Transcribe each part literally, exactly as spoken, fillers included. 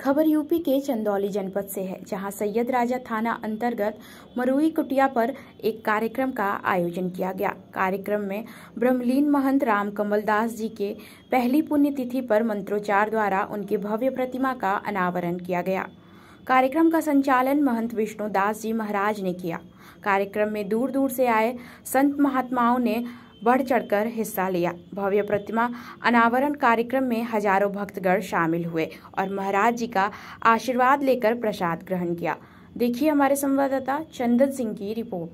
खबर यूपी के चंदौली जनपद से है, जहां सैयद राजा थाना अंतर्गत मरुई कुटिया पर एक कार्यक्रम का आयोजन किया गया। कार्यक्रम में ब्रह्मलीन महंत राम कमल दास जी के पहली पुण्यतिथि पर मंत्रोच्चार द्वारा उनकी भव्य प्रतिमा का अनावरण किया गया। कार्यक्रम का संचालन महंत विष्णु दास जी महाराज ने किया। कार्यक्रम में दूर दूर से आए संत महात्माओं ने बढ़ चढ़कर हिस्सा लिया। भव्य प्रतिमा अनावरण कार्यक्रम में हजारों भक्तगण शामिल हुए और महाराज जी का आशीर्वाद लेकर प्रसाद ग्रहण किया। देखिए हमारे संवाददाता चंदन सिंह की रिपोर्ट।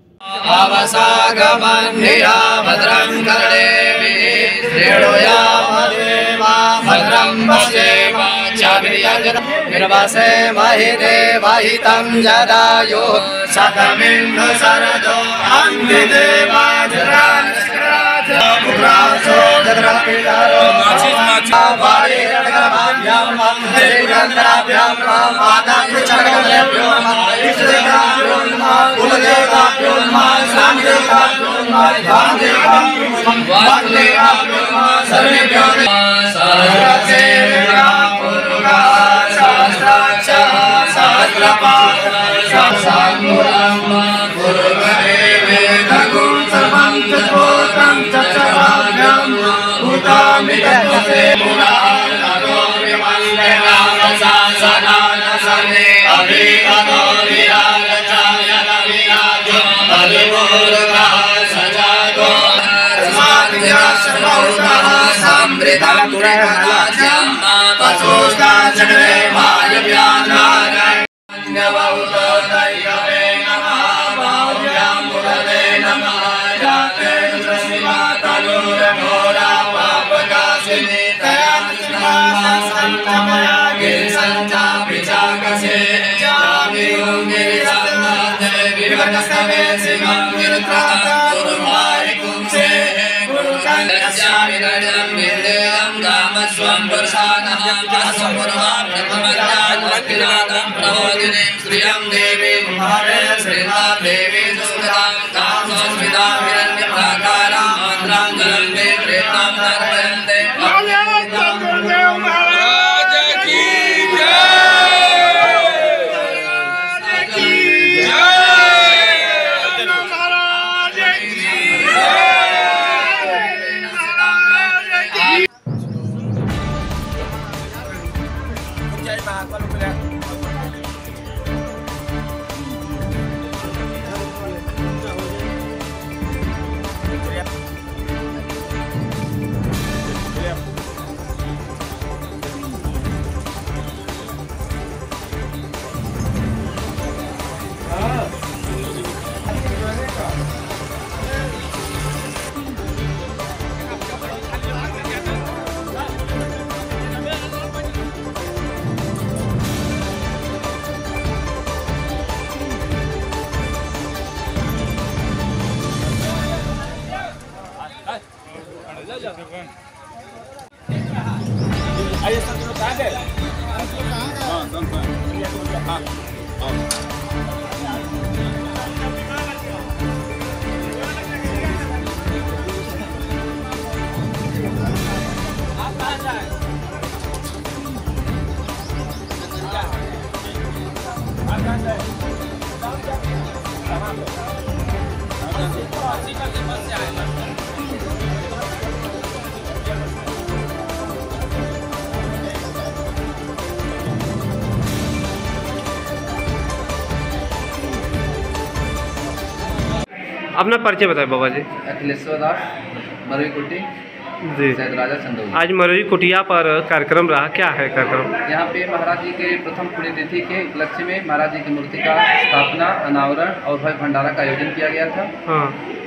अपना परिचय बताए बाबा जी। अखिलेश्वर दास, मरुई कुटी जी। सैयद राजा चंदौली। आज मरुई कुटिया पर कार्यक्रम रहा, क्या है कार्यक्रम? यहाँ पे महाराज जी के प्रथम पुण्यतिथि के उपलक्ष्य में महाराज जी की मूर्ति का स्थापना, अनावरण और भव्य भंडारा का आयोजन किया गया था। हाँ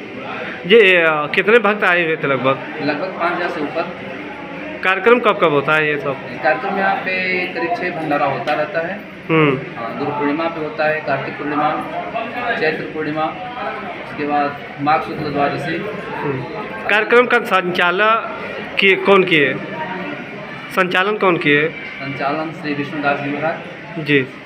जी। कितने भक्त आए हुए थे? लगभग लगभग पाँच हजार से ऊपर। कार्यक्रम कब कब होता है ये सब? कार्यक्रम यहाँ पे करीब छः भंडारा होता रहता है। हाँ, गुरु पूर्णिमा पे होता है, कार्तिक पूर्णिमा, चैत्र पूर्णिमा, उसके बाद माघ शुक्ल द्वादशी। कार्यक्रम का संचालन किए कौन किए? संचालन कौन किए? संचालन श्री विष्णुदास जी महाराज जी।